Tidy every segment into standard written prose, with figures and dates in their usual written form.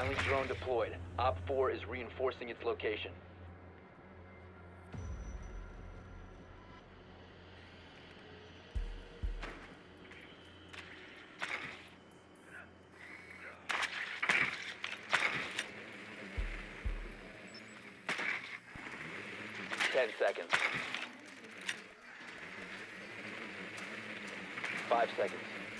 Friendly drone deployed. Op 4 is reinforcing its location. Ten seconds. 5 seconds.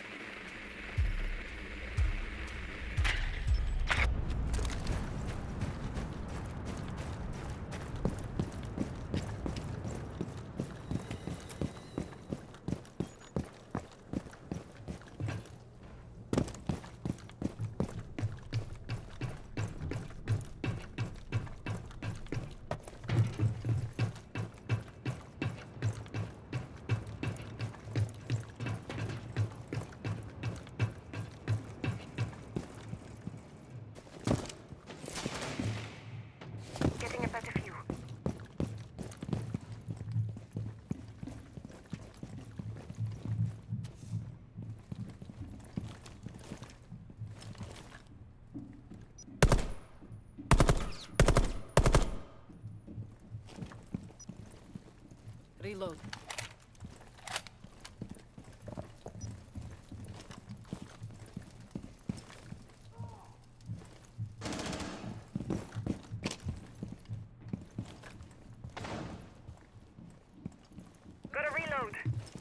Getting a better view. Reload. Gotta reload.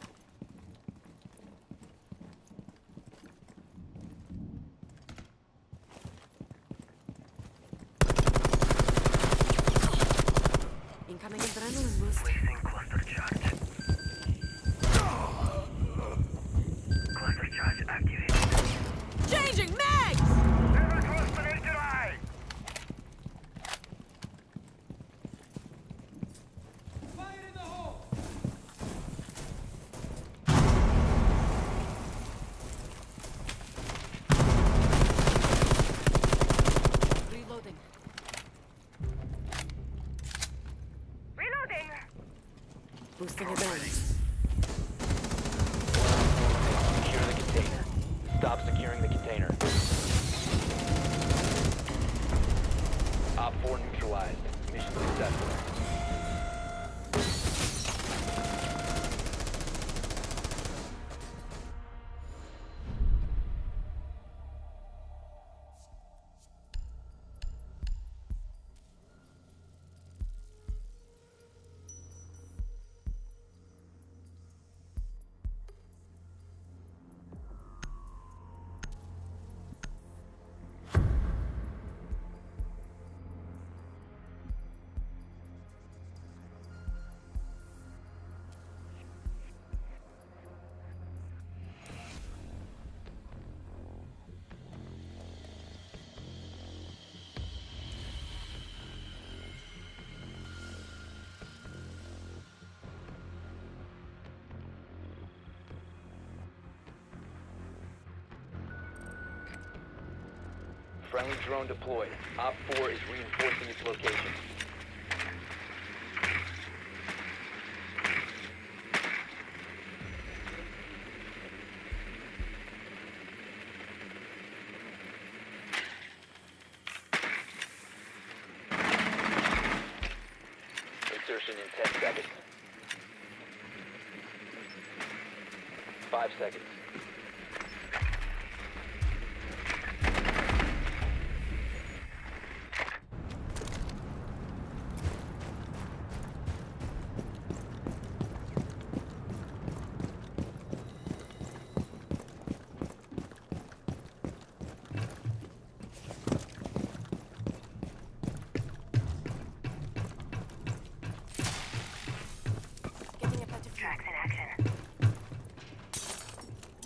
Incoming adrenaline boost. Wasting cluster charge. Cluster charge activated. Changing mags! Never trust an HLI! Reloading. Reloading! Boosting adrenaline. Secure the container. Stop securing the container. Op 4 neutralized. Mission successful. Friendly drone deployed. Op 4 is reinforcing its location. Insertion in 10 seconds. 5 seconds. Getting a better view. Tracks in action.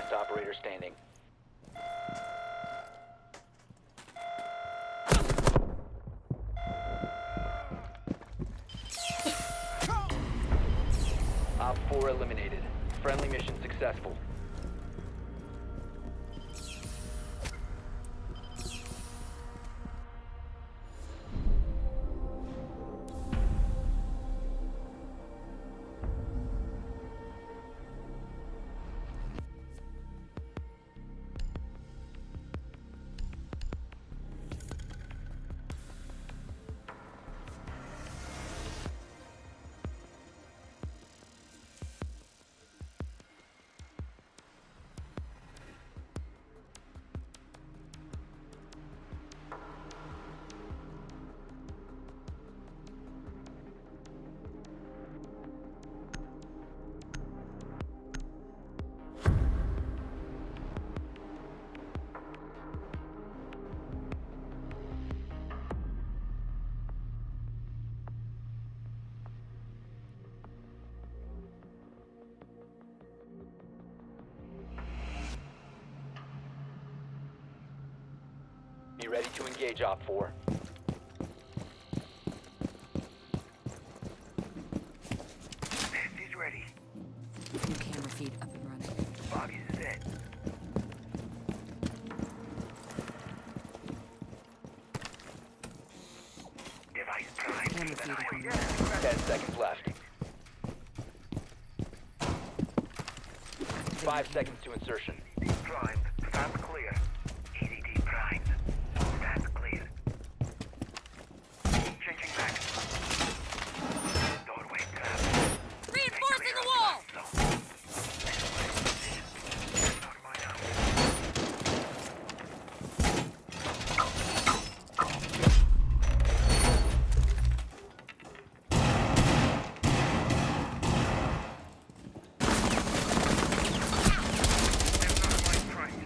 last operator standing. Op 4 eliminated. Friendly mission successful. Be ready to engage, Op 4. He's ready. New camera feed up and running. Bobby's set. Device primed. Camera feed up and running. 10 seconds left. 5 seconds to insertion. Primed. Stand clear. EDD primed. Stand clear. Changing back. Doorway trapped. Reinforcing the wall! Not my house. They're not my price.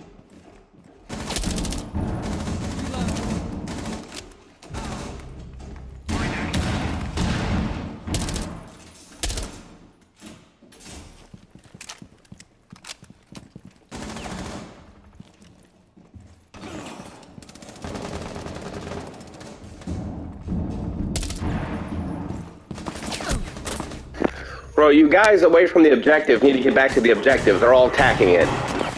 Bro, you guys away from the objective need to get back to the objective. They're all attacking it.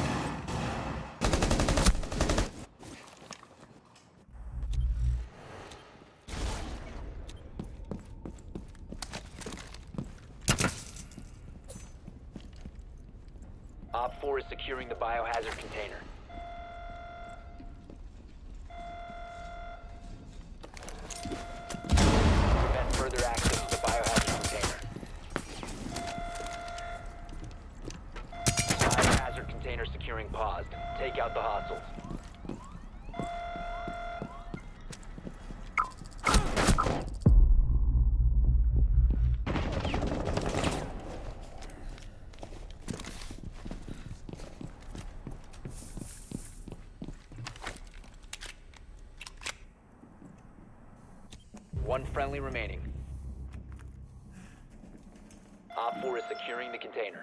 Op 4 is securing the biohazard container. Prevent further access to the biohazard container. Biohazard container securing paused. Take out the hostiles. One friendly remaining. Op 4 is securing the container.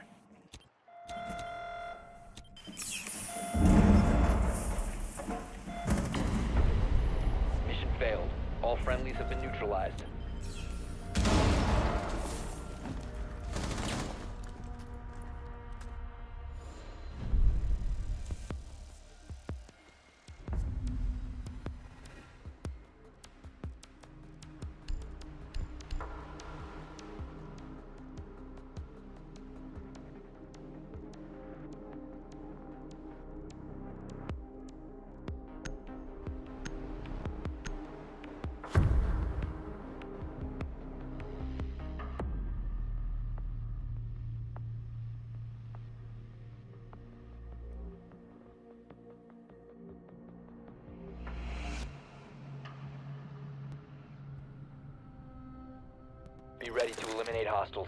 Mission failed. All friendlies have been neutralized. Be ready to eliminate hostiles.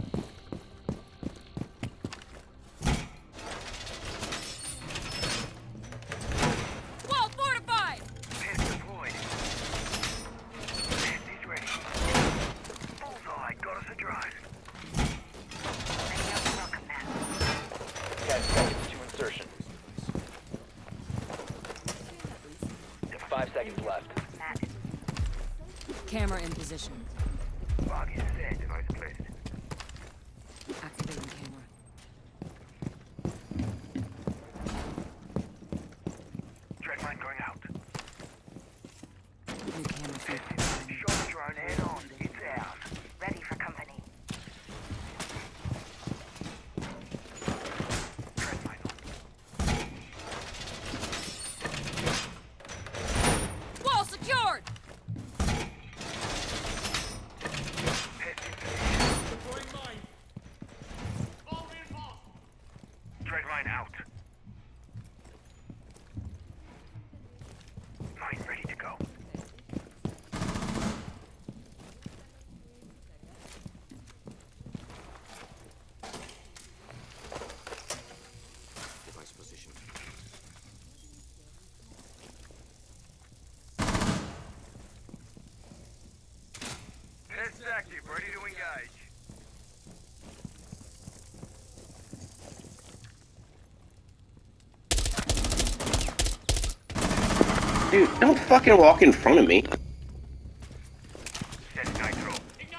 Wall fortified! Pin deployed. He's ready. Bullseye got us a drive. 10 seconds to 5 seconds left. Camera in position. Bug is set. Device placed. Activating camera. Dreadmine going out. New camera feed. Shot drone head on. It's out. Ready for company. Dreadmine on. Wall secured! Pest in position. Dreadmine out. Mine ready to go. Device position. Pest active. Ready to engage. Dude, don't fucking walk in front of me. Set nitro.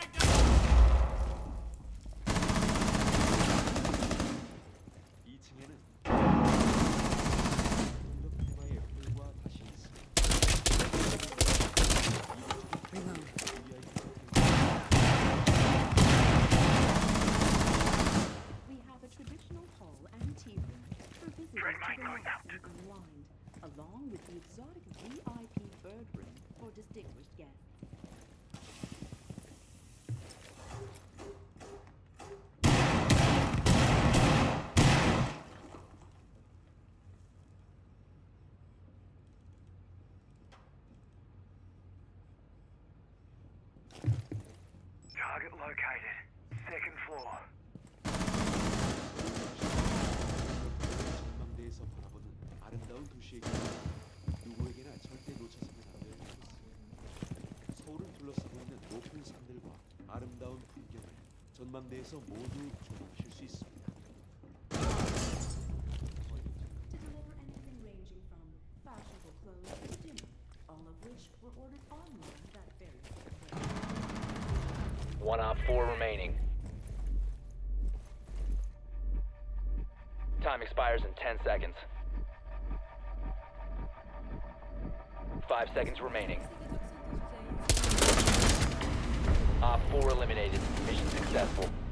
Reload. We have a traditional hall and tea room for visitors Dreadmine to going relax out. and unwind, along with the exotic VIP bird room for distinguished guests. Target located. Second floor. 전망대에서 바라보는 아름다운 도시의 길. 누구에게나 절대 놓쳐서는 안 될 곳. 서울을 둘러싸고 있는 높은 산들과 아름다운 풍경을 전망대에서 모두 조망하실 수 있습니다. To deliver anything ranging from fashionable clothes to dinner, all of which were ordered online that very day. 1 Op 4 remaining. Time expires in 10 seconds. 5 seconds remaining. Op 4 eliminated. Mission successful.